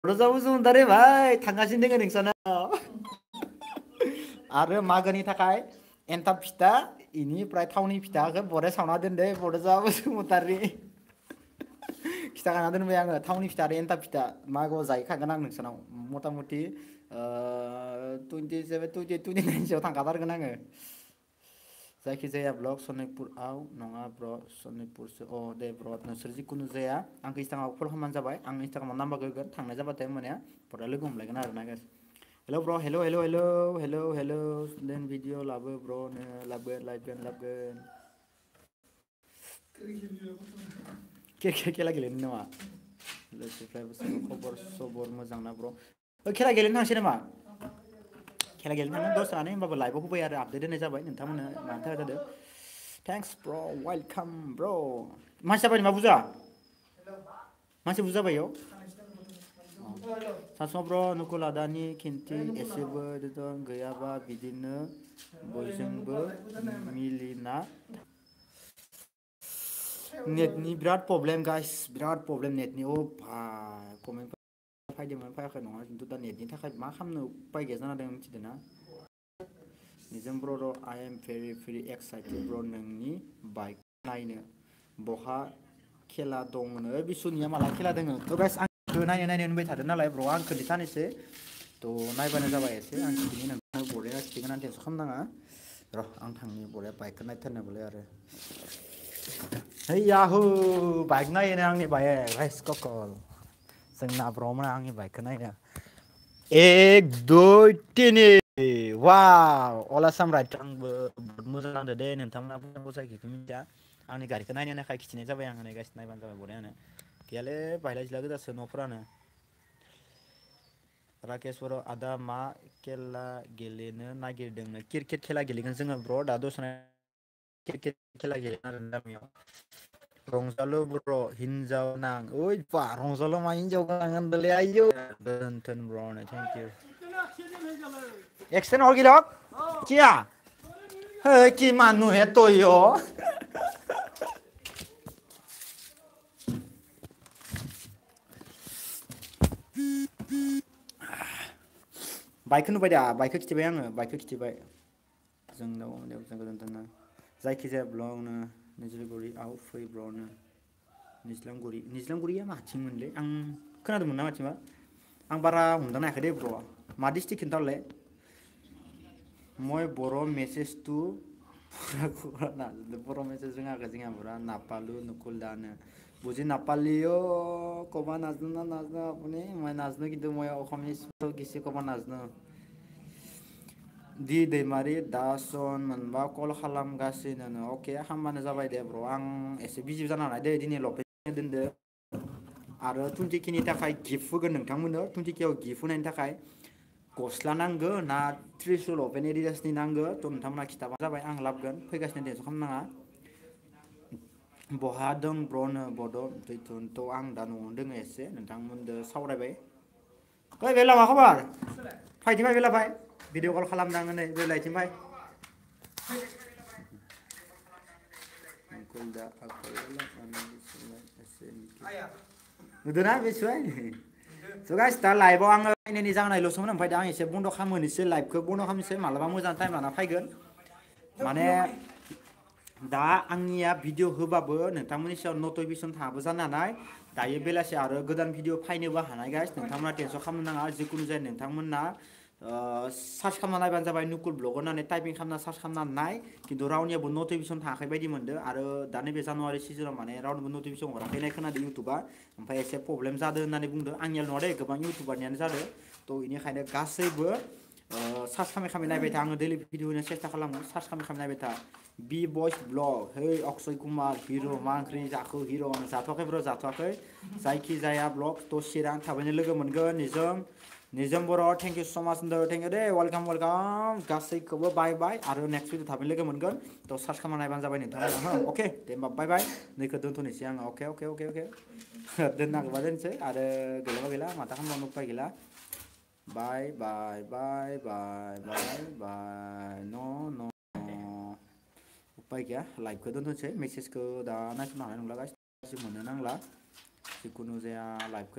बड'जाबो जुमदारे भाई थांगासिनो दोङो नोंसानाव आरो मागोनि थाखाय एन्थाब फिथा इनिफ्राय थावनि फिथाखौ बरे सावना दोनदे बड'जाबो जुमदारि खिथाखाना दोनबाय आङो थावनि फिथा आरो एन्थाब फिथा मागोआव जाहैखागोन आं नोंसानाव मथा मथि 27 29 सोआव थांखाथारगोन आङो जायखिजाया ब्लग सनितपुराव नङा ब्र सनितपुरसो दे ब्र नोंसोर जिखुनु जाया आंखौ इन्स्टाग्रामाव फल खालामबानो जाबाय आं इन्स्टाग्रामाव नाम्बार होगोन थांनाय जाबाथाय माने बरा लोगो हमलायगोन आरोना गाइस हेल' ब्र हेल' स्टुडेन्ट भिडिअ लाबो ब्र'नो लाबगोन क्रिकेट खेला गेलेनो नामा लोगोफ्राबो खबर सबर मोजां ना ब्र खेला गेलेनो थांसै नामा खेला गेलेनो थाङो दसेरानो होमबाबो लाइभआव होबाय आरो आपडेट होनाय जाबाय नोंथांमोननो मानि थाखाय जादों थेंक्स ब्र वेलकाम ब्र मानसि जाबाय नामा बुरजा मानसि बुरजा जाबाय इयाव सानसुमा ब्र नुकुल आदानि खिन्थि एसेबो गैयाबा बिदिनो बयजोंबो मिलिना नेटनि बिराद प्रब्लेम गाइस बिराद प्रब्लेम नेटनि भाई कमेन्ट फैदोंमोन फैयाखै नङा खिन्थु दा नेटनि थाखाय मा खालामनो उपाय गैया जाना दं मिथिदों ना निजोम ब्र आइ एम भेरि एक्साइटेड ब्र नोंनि बाइक नायनो बहा खेला दंनो बिसुनिया माला खेला दङ थ' गाइस आंखौ नायनो होनबाय थादों नालाय ब्र आं खोन्थानोसै थ' नायबानो जाबाय एसे आं खिन्थिनि नोंथांनो बरिया खिन्थिगोन आं टेनसन खालामनाङा र' आं थांनि बरिया बाइकखौ नायथारनोबोलाय आरो है याहु बाइक नायोनो आंनि बाइक राइस ककल जोंना ब्र'मोना आंनि बाइकखौ नायनो एक दुइ तिनि वाव अला सामराइट आंबो बहुत मोजां नांदो दे नोंथांमोना मोजां जायखिखौ मिथिया आंनि गारिखौ नायनो थाखाय खिथिनाय जाबाय आं नै गाइस नायबानो जाबाय बरियानो गैयालै बायला जिला गोजासो न'फोरानो राकेश बर' आदा मा खेला गेलेनो नागिरदोंनो क्रिकेट खेला गेलेगोन जोङो ब्र' दा दसेनो क्रिकेट खेला गेलेगोन आरो गामियाव रंजालु बर' हिनजाव नां ओइ बा रंजालु मा हिनजाव गोनां होनदोंलै आयौ दोनथोन ब्र'नो थेंक इउ एक्सटेन्ड हो गिलक क्या है कि মানুহে তৈও बाइकखौ नुबाय दा बाइकखौ खिथिबाय आङो बाइकखौ खिथिबाय जोंनाव जों गोजोन्थों जायखिजाया ब्लगनो निज्लागुरिआव फै ब्र'नो निज्लांगुरिया माथिंमोनलै आं खोनादोंमोन ना माथिंबा आं बारा हमदांनो हायाखै दे ब्र' मा डिस्ट्रिक्ट खिन्थाहरलाय মই बर' मेसेज टु बर' मेसेज रोङाखै जोंहा बुरा नापालु नुकुल दानो বুজি নাপালিও ক'বা নাজনো আপুনি মই নাজনো কিন্তু মই অসমীয়া কিছু ক'বা নাজনো दि दैमारि दा सन मोनबा कल खालामगासिनो अके खालामबानो जाबाय दे ब्र' आं एसे बिजि जाना हानाय दे दिनै ल'पेज दोनदो आरो 20Kनि थाखाय गिफ्ट होगोन नोंथांमोननो 20Kआव गिफ्ट होनायनि थाखाय गस्ला नांगो ना त्रिशुल अपेन एडिडासनि नांगो थ' नोंथांमोना खिथाबानो जाबाय आं लाबोगोन फैगासिनो टेनसन खालामनाङा बहा दं ब्र'नो बड' दैथुनथ' आं दा न'आवनो दोङो एसे नोंथांमोनदो सावरायबाय ओइ बेला मा खबर फायदि फाय बेला फाय भिडिअ कल खालामदां नै बेलायथिं फाय नुदोंना बेसुवाय स' गाइस दा लाइभआव आङो फैनायनि जाहोनायल'सोमोन ओमफ्राय दा आं एसे बन्द' खालामनोसै लाइभखौ बन्द' खालामनोसै मालाबा मोजां टाइम लाना फैगोन माने दा आंनिया भिडिअ होबाबो नोंथांमोननि सायाव नटिफिकेसन थाबो जानो हानाय दायो बेलासे आरो गोदान भिडिअ फायनोबो हानाय गाइस नोंथांमोना टेनसन खालामनो नाङा जिखुनु जाया नोंथांमोना सार्च खालामना नायबानो जाबाय नुकुल ब्लग होननानै टाइपिं खालामना सार्च खालामना नाय खिन्थु रावनियाबो नटिफिकेसन थाङाखै बायदि मोनदों आरो दा नैबे जानुवारि सिजोनाव माने रावनिबो नटिफिकेसन हराखै होननाय खोनादों इउटुबा ओमफ्राय एसे प्रब्लेम जादों होननानै बुंदों आंनियाल' नङा दे गोबां इउटुबारनियानो जादों थ' बेनिखायनो गासैबो सार्च खालामै नायबाय था आङो दैलि भिडिअ होनो सेस्था खालामो सार्च खालामै नायबाय था बि बयस ब्लग है अक्षय कुमार हिर' मा ओंख्रि जाखो हिर' जाथ'वाखै ब्र' जाथ'वाखै जायखिजाया ब्लग थ' चिरां थाबैनो लोगो मोनगोन निजोम बर' थेंक इउ स' माच होनदों थेंक इउ दे वेलकाम गासैखौबो बाय बाय आरो नेक्स्ट भिडिअ थाबैनो लोगो मोनगोन थ' सार्च खालामना नायबानो जाबाय नोंथाङा अके दे होमबा बाय बाय नैखौ दोनथ'नोसै आङो अके दोननांगौबा दोनसै आरो गैलाबा गैला माथा खालामबावनो उपाय गैला बाय न' उपाय गैया लाइभखौ दोनथ'नोसै मेसेजखौ दा नायस'नो हानाय नंला गासिबो मोननो नांला जिखुनु जाया लाइभखौ